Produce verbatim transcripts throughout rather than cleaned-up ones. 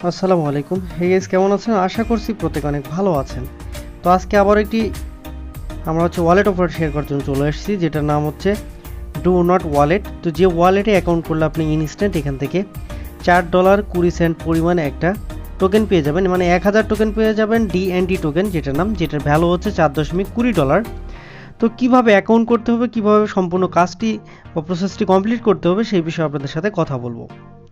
আসসালামু আলাইকুম। Hey guys, কেমন আছেন? আশা করছি প্রত্যেকে অনেক ভালো আছেন। তো আজকে আবার একটি আমরা হচ্ছে ওয়ালেট অফার শেয়ার করার জন্য চলে এসেছি, যেটার নাম হচ্ছে ডু নট ওয়ালেট। তো যে ওয়ালেটে অ্যাকাউন্ট করলে আপনি ইনস্ট্যান্ট এখান থেকে চার ডলার কুড়ি সেন্ট পরিমাণে একটা টোকেন পেয়ে যাবেন, মানে এক হাজার টোকেন পেয়ে যাবেন, ডিএনটি টোকেন যেটার নাম, যেটার ভ্যালু হচ্ছে চার দশমিক কুড়ি ডলার। তো কিভাবে অ্যাকাউন্ট করতে হবে, কিভাবে সম্পূর্ণ কাজটি বা প্রসেসটি কমপ্লিট করতে হবে, সেই বিষয়ে আপনাদের সাথে কথা বলবো।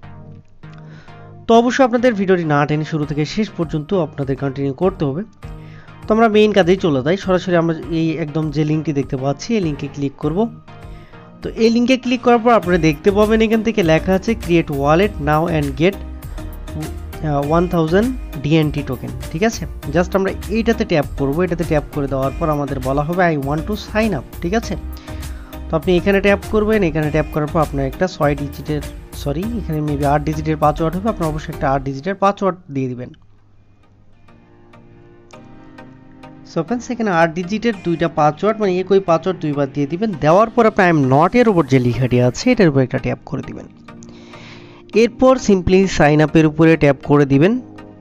তো অবশ্যই আপনাদের ভিডিওটি না টেনে শুরু থেকে শেষ পর্যন্ত আপনাদের কন্টিনিউ করতে হবে। তো আমরা মেইন কাজেই চলে যাই সরাসরি। আমরা এই একদম যে লিঙ্কটি দেখতে পাচ্ছি এই লিঙ্কে ক্লিক করব। তো এই লিঙ্কে ক্লিক করার পর আপনারা দেখতে পাবেন এখান থেকে লেখা আছে create wallet now and get one thousand DNT token. ঠিক আছে, জাস্ট আমরা এইটাতে ট্যাপ করব। এটাতে ট্যাপ করে দেওয়ার পর আমাদের বলা হবে I want to sign up. ঠিক আছে, তো আপনি এখানে ট্যাপ করবেন। এখানে ট্যাপ করার পর আপনার একটা ছয় ডিজিটের সরি এখানে মেবি আট ডিজিটের পাসওয়ার্ড হবে। আপনার অবশ্যই একটা আট ডিজিটের পাসওয়ার্ড দিয়ে দিবেন। সো ফ্রেন্ডস, এখানে আট ডিজিটের দুইটা পাসওয়ার্ড, মানে একই পাসওয়ার্ড দুইবার দিয়ে দিবেন। দেওয়ার পর আপনি আই এম নট এর উপর যে লেখাটি আছে এটার উপর একটা ট্যাপ করে দিবেন। এরপর সিম্পলি সাইন আপের উপরে ট্যাপ করে দিবেন।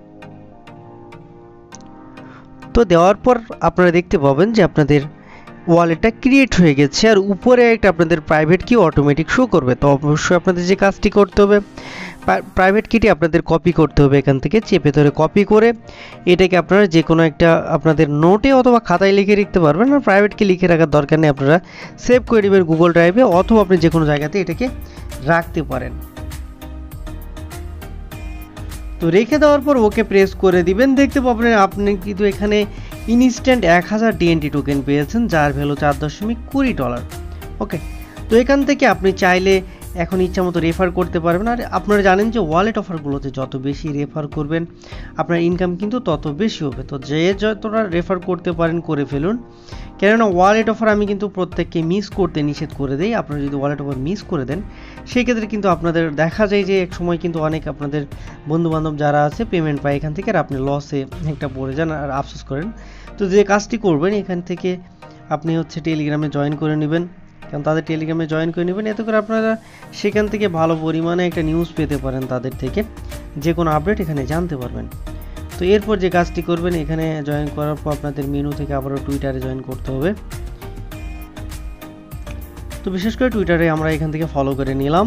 তো দেওয়ার পর আপনারা দেখতে পাবেন যে আপনাদের ওয়ালেটটা ক্রিয়েট হয়ে গেছে, আর উপরে একটা আপনাদের প্রাইভেট কি অটোমেটিক শো করবে। তো অবশ্যই আপনাদের যে কাজটি করতে হবে, প্রাইভেট কিটি আপনাদের কপি করতে হবে। এখান থেকে চেপে ধরে কপি করে এটাকে আপনারা যে কোনো একটা আপনাদের নোটে অথবা খাতায় লিখে রাখতে পারবেন। আর প্রাইভেট কি লিখে রাখার দরকার নেই, আপনারা সেভ করে নেবেন গুগল ড্রাইভে, অথবা আপনি যে কোনো জায়গাতে এটাকে রাখতে পারেন। তো রেখে দেওয়ার পর ওকে প্রেস করে দিবেন। দেখতে পাবেন আপনি কিন্তু এখানে ইনস্ট্যান্ট এক হাজার ডিএনটি টোকেন পেয়েছেন, যার ভ্যালু চার দশমিক কুড়ি ডলার। ওকে, তো এখান থেকে আপনি চাইলে এখন ইচ্ছা মতো রেফার করতে পারবেন। আর আপনারা জানেন যে ওয়ালেট অফারগুলোতে যত বেশি রেফার করবেন আপনার ইনকাম কিন্তু তত বেশি হবে। তো যে যতটা রেফার করতে পারেন করে ফেলুন, কেননা ওয়ালেট অফার আমি কিন্তু প্রত্যেককে মিস করতে নিষেধ করে দিই। আপনারা যদি ওয়ালেট অফার মিস করে দেন সেই ক্ষেত্রে কিন্তু আপনাদের দেখা যায় যে এক সময় কিন্তু অনেক আপনাদের বন্ধুবান্ধব যারা আছে পেমেন্ট পায় এখান থেকে, আর আপনি লসে একটা পড়ে যান আর আফসোস করেন। তো যে কাজটি করবেন এখান থেকে আপনি হচ্ছে টেলিগ্রামে জয়েন করে নেবেন, কারণ তাদের টেলিগ্রামে জয়েন করে নেবেন। এতে করে আপনারা সেখান থেকে ভালো পরিমাণে একটা নিউজ পেতে পারেন, তাদের থেকে যে কোনো আপডেট এখানে জানতে পারবেন। তো এরপর যে কাজটি করবেন, এখানে জয়েন করার পর আপনাদের মেনু থেকে আবারও টুইটারে জয়েন করতে হবে। তো বিশেষ করে টুইটারে আমরা এখান থেকে ফলো করে নিলাম।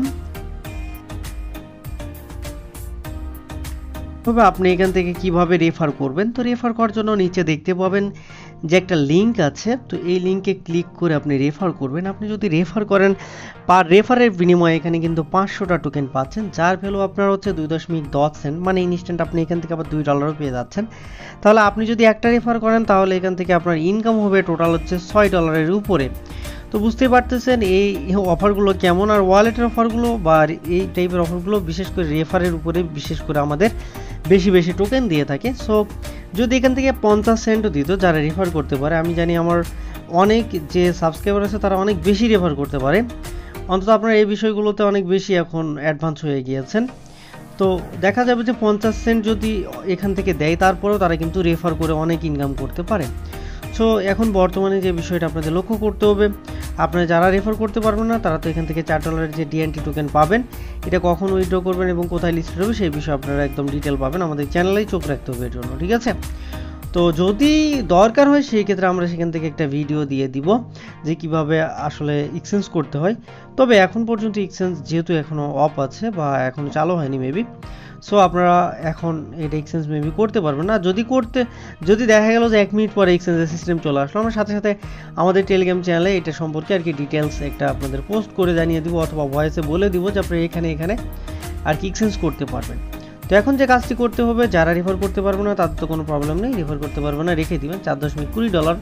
তবে আপনি এখান থেকে কিভাবে রেফার করবেন, তো রেফার করার জন্য নিচে দেখতে পাবেন যে একটা লিঙ্ক আছে। তো এই লিঙ্কে ক্লিক করে আপনি রেফার করবেন। আপনি যদি রেফার করেন পার রেফারের বিনিময়ে এখানে কিন্তু পাঁচশোটা টোকেন পাচ্ছেন, যার ভ্যালু আপনার হচ্ছে দুই দশমিক দশ সেন্ট, মানে ইনস্ট্যান্ট আপনি এখান থেকে আবার দুই ডলারও পেয়ে যাচ্ছেন। তাহলে আপনি যদি একটা রেফার করেন তাহলে এখান থেকে আপনার ইনকাম হবে টোটাল হচ্ছে ছয় ডলারের উপরে। তো বুঝতে পারতেছেন এই অফারগুলো কেমন। আর ওয়ালেটের অফারগুলো বা এই টাইপের অফারগুলো বিশেষ করে রেফারের উপরে বিশেষ করে আমাদের বেশি বেশি টোকেন দিয়ে থাকে। সো যদি এখান থেকে পঞ্চাশ সেন্টও দিত যারা রেফার করতে পারে, আমি জানি আমার অনেক যে সাবস্ক্রাইবার আছে তারা অনেক বেশি রেফার করতে পারে, অন্তত আপনারা এই বিষয়গুলোতে অনেক বেশি এখন অ্যাডভান্স হয়ে গিয়েছেন। তো দেখা যাবে যে পঞ্চাশ সেন্ট যদি এখান থেকে দেয় তারপরেও তারা কিন্তু রেফার করে অনেক ইনকাম করতে পারে। সো এখন বর্তমানে যে বিষয়টা আপনাদের লক্ষ্য করতে হবে, আপনারা যারা রেফার করতে পারবেন না তারা তো এখান থেকে চার ডলারের যে ডিএনটি টোকেন পাবেন, এটা কখন উইথড্র করবেন এবং কোথায় লিস্টেড হবে সেই বিষয়ে আপনারা একদম ডিটেল পাবেন। আমাদের চ্যানেলেই চোখ রাখতে হবে এর জন্য, ঠিক আছে। তো যদি দরকার হয় সেই ক্ষেত্রে আমরা সেখান থেকে একটা ভিডিও দিয়ে দিব যে কিভাবে আসলে এক্সচেঞ্জ করতে হয়। তবে এখন পর্যন্ত এক্সচেঞ্জ যেহেতু এখনও অফ আছে বা এখনও চালু হয়নি মেবি, সো আপনারা এখন এটা এক্সচেঞ্জ মেবি করতে পারবেন না। যদি করতে যদি দেখা গেল যে এক মিনিট পরে এক্সচেঞ্জের সিস্টেম চলে আসলো, আমরা সাথে সাথে আমাদের টেলিগ্রাম চ্যানেলে এটা সম্পর্কে আর কি ডিটেলস একটা আপনাদের পোস্ট করে জানিয়ে দিব, অথবা ভয়েসে বলে দিব যে আপনারা এখানে এখানে আর কি এক্সচেঞ্জ করতে পারবেন। তো এখন যে কাজটি করতে হবে, যারা রেফার করতে পারবে না তাদের তো কোনো প্রবলেম নেই, রেফার করতে পারবে না রেখে দিবেন চার দশমিক কুড়ি ডলার।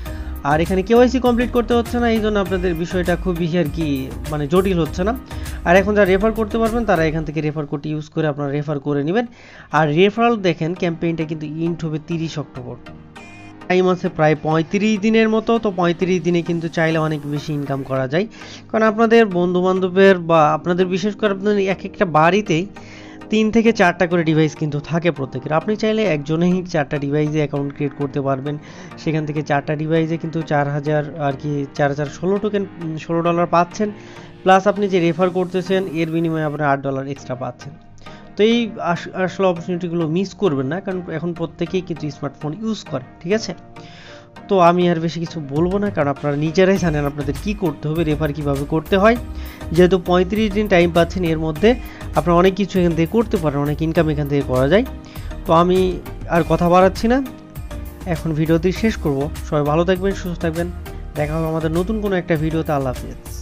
আর এখানে কেওয়াইসি কমপ্লিট করতে হচ্ছে না, এই জন্য আপনাদের বিষয়টা খুবই আর কি মানে জটিল হচ্ছে না। আর এখন যারা রেফার করতে পারবেন তারা এখান থেকে রেফার কোড ইউজ করে আপনারা রেফার করে নেবেন। আর রেফারাল দেখেন ক্যাম্পেইনটা কিন্তু ইন্ট হবে তিরিশ অক্টোবর, টাইম আছে প্রায় পঁয়ত্রিশ দিনের মতো। তো পঁয়ত্রিশ দিনে কিন্তু চাইলে অনেক বেশি ইনকাম করা যায়, কারণ আপনাদের বন্ধু বান্ধবের বা আপনাদের বিশেষ করে আপনাদের এক একটা বাড়িতেই তিন থেকে চারটা করে ডিভাইস কিন্তু থাকে প্রত্যেকের। আপনি চাইলে একজনেই চারটা ডিভাইসে অ্যাকাউন্ট ক্রিয়েট করতে পারবেন। সেখান থেকে চারটা ডিভাইসে কিন্তু চার হাজার আর কি চার হাজার ষোলো টোকেন ষোলো ডলার পাচ্ছেন, প্লাস আপনি যে রেফার করতেছেন এর বিনিময়ে আপনার আট ডলার এক্সট্রা পাচ্ছেন। তো এই আসলে অপরচুনিটিগুলো মিস করবেন না, কারণ এখন প্রত্যেকেই কিন্তু স্মার্টফোন ইউজ করে, ঠিক আছে। তো আমি আর বেশি কিছু বলবো না, কারণ আপনারা নিজেরাই জানেন আপনাদের কি করতে হবে, রেফার কিভাবে করতে হয়। যেহেতু পঁয়ত্রিশ দিন টাইম পাচ্ছেন, এর মধ্যে আপনারা অনেক কিছু এখান থেকে করতে পারেন, অনেক ইনকাম এখান থেকে করা যায়। তো আমি আর কথা বাড়াচ্ছি না, এখন ভিডিওটি শেষ করব। সবাই ভালো থাকবেন, সুস্থ থাকবেন, দেখা হবে আমাদের নতুন কোনো একটা ভিডিওতে। আল্লাহ হাফেজ।